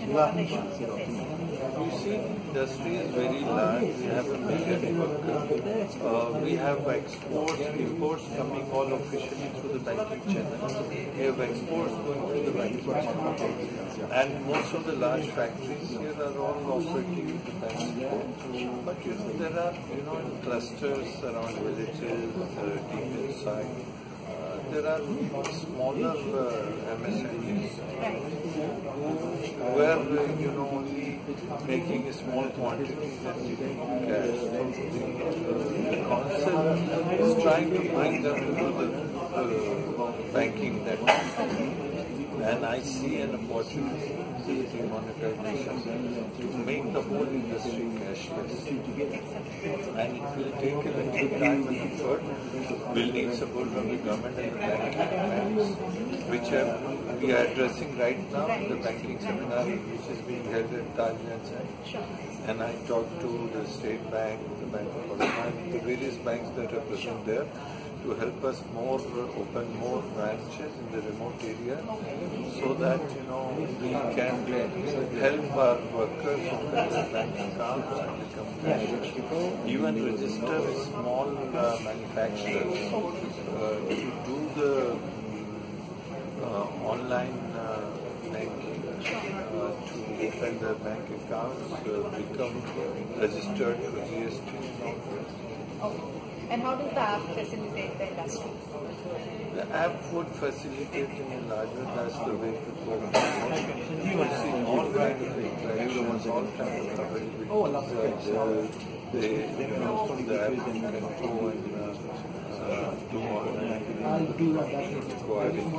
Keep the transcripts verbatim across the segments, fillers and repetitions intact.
What are the issues you're facing? You see, industry is very large. We have a major network. Uh, we have exports, imports coming all officially through the banking channel. We have exports going through the banking channel. And most of the large factories here are all operating with the banking. But you know, there are, you know, clusters around villages, uh, deep inside. Uh, there are smaller uh, M S M Es where, uh, you know, only making a small quantity and giving cash. So the, the concept is trying to bring them into the uh, banking network. And I see an opportunity in demonetization to make the whole industry cashless. And it will take a little time and effort. We'll need support from the government and the banking banks, which have, we are addressing right now in the banking seminar, which is being held at Taj Mahal. And I talked to the State Bank, the Bank of Boroda, the various banks that are present there, to help us more uh, open more branches in the remote area, so that, you know, we can help our workers open their bank accounts and become cashless. Even register a small uh, manufacturers uh, to do the uh, online uh, banking, uh, to open their bank accounts, uh, become registered for G S T. Okay. And how does the app facilitate the industry? The app would facilitate in a larger, that's the way to go. You will see all kinds of interactions, all kinds of availability. Oh, I love the They, you know, the app can go and uh, do all the requiring.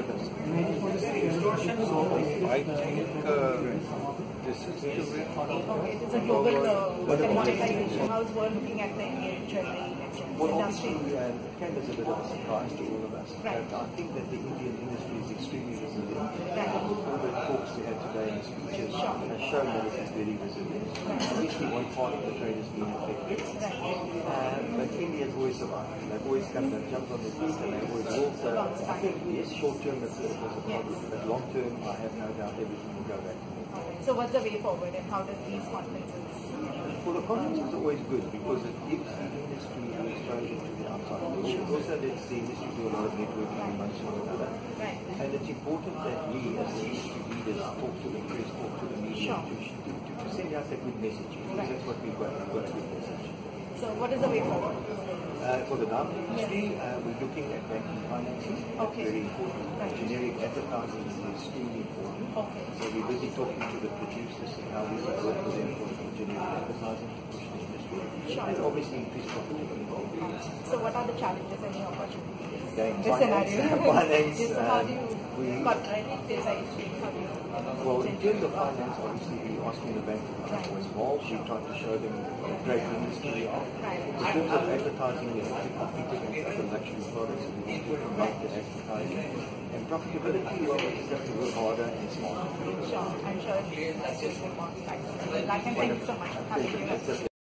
So I think uh, this is the way. Okay, it is a global uh, commoditization. How is world looking at the Indian jewellery Well, industry? obviously, uh, Canada is a bit of a surprise to all of us. Right. But I think that the Indian industry is extremely resilient. Right. All the talks we had today in speeches Sure. have shown that it is very resilient. Right. Obviously, one part of the trade has been affected. Right. Um, but India has always survived. They've always come and jumped on their feet and they've always walked. So I think, yes, short term it was a problem, but long term, I have no doubt everything will go back. Okay. So what's the way forward and how does these conferences? Well, the conference is always good because it gives the industry an exposure to the outside world. It also lets the industry do a lot of networking in one sort or another. Right. And it's important that we, as the industry leaders, talk to the press, talk to the media, Sure. to, to, to send out a good message. Because Right. that's what we've got. We've got a good message. So what is the way forward? Uh, for the diamond industry, uh, we're looking at banking financing. That's Okay. very important. Right. Generic advertising is extremely important. Okay. So we're busy talking to the producers and how we can work with them for, for generic advertising to push the industry. Sure. And obviously increase profitability. So what are the challenges and the opportunities? Again, This finance, scenario. finance, Yes, so how um, do you we- contradict How do you? Well, in terms of finance, obviously we're asking the bank to become more involved. We're trying to show them what great industry are. In terms of advertising, we have to compete against other luxury products and we need to promote the advertising. And profitability, well, we just have to work harder and smarter. Sure, I'm sure that's just one. Like, and thank you so much for having me.